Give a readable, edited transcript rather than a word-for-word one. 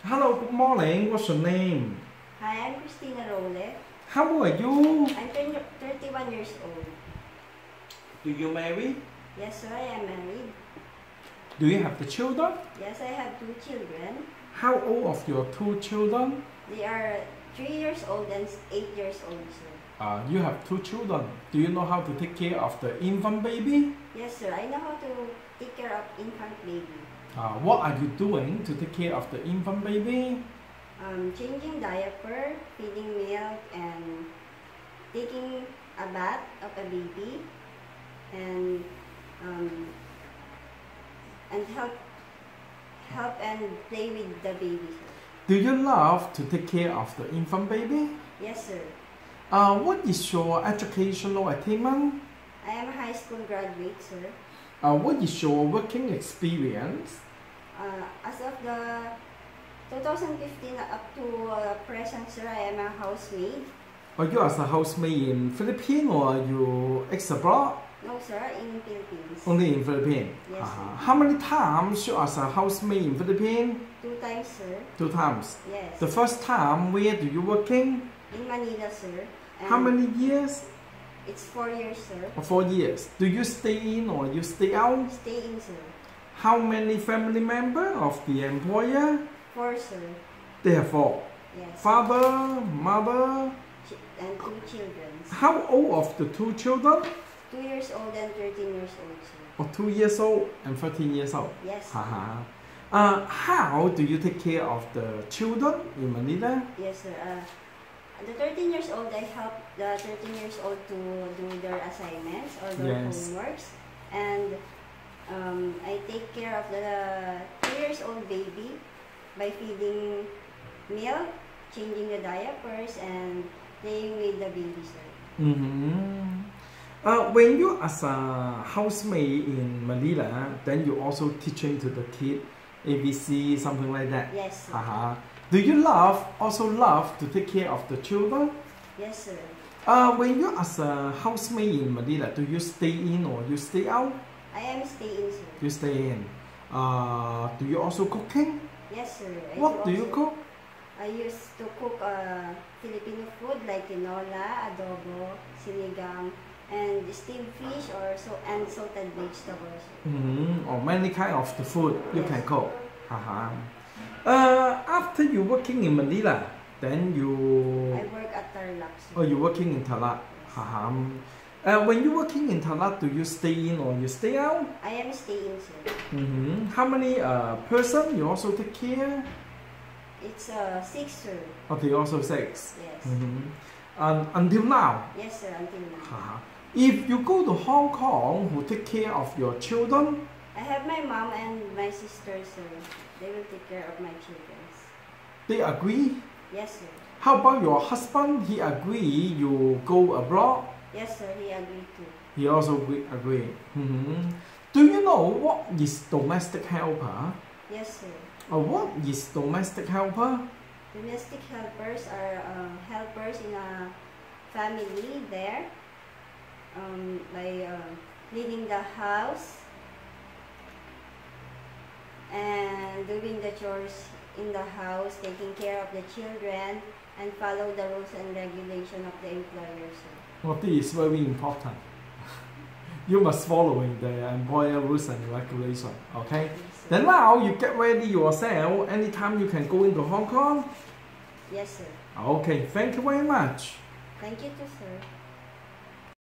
Hello, good morning. What's your name? Hi, I'm Christina Rowlett. How old are you? I'm 31 years old. Do you marry? Yes, sir, I am married. Do you have the children? Yes, I have 2 children. How old of your 2 children? They are 3 years old and 8 years old, sir. You have 2 children. Do you know how to take care of the infant baby? Yes, sir, I know how to take care of infant baby. What are you doing to take care of the infant baby? Changing diaper, feeding milk, and taking a bath of a baby, and help and play with the baby, sir. Do you love to take care of the infant baby? Yes, sir. What is your educational attainment? I am a high school graduate, sir. What is your working experience? As of the 2015 up to present, sir, I am a housemaid. Are you as a housemaid in Philippines or are you ex-abroad? No, sir, in Philippines. Only in Philippines? Yes, sir. How many times you as a housemaid in Philippines? 2 times, sir. 2 times? Yes. The first time, where do you working? In Manila, sir. And how many years? It's 4 years, sir. 4 years. Do you stay in or you stay out? Stay in, sir. How many family members of the employer? 4, sir. There are 4. Yes. Father, mother, and 2 children. How old of the 2 children? 2 years old and 13 years old, sir. Or 2 years old and 13 years old? Yes. How do you take care of the children in Manila? Yes, sir. The 13 years old, I help the 13 years old to do their assignments or their homeworks. And I take care of the 2 years old baby by feeding milk, changing the diapers, and playing with the baby, sir. When you as a housemaid in Manila, then you also teaching to the kid ABC, something like that? Yes, sir. Do you also love to take care of the children? Yes, sir. When you as a housemaid in Manila, do you stay in or you stay out? I am staying, sir. You stay in. Do you also cooking? Yes, sir. What do you cook? I used to cook Filipino food like tinola, adobo, sinigang, and steamed fish and salted vegetables. Or many kind of the food you can cook. After you working in Manila, then I work at Tarlac. Oh, you working in Tarlac. When you working in Tarlac, do you stay in or you stay out? I am staying, sir. How many person you also take care? It's 6, sir. Oh, they also 6. Yes. Until now? Yes, sir, until now. If you go to Hong Kong, who take care of your children? I have my mom and my sister, sir. They will take care of my children. They agree? Yes, sir. How about your husband? He agree you go abroad? Yes, sir, he agreed too. He also agree. Do you know what is domestic helper? Yes, sir. What is domestic helper? Domestic helpers are helpers in a family there by cleaning the house and doing the chores in the house, taking care of the children, and follow the rules and regulation of the employer, sir. Well, this is very important. You must following the employer rules and regulation, okay? Yes, then now you get ready yourself. Anytime you can go into Hong Kong. Yes, sir. Okay, thank you very much. Thank you too, sir.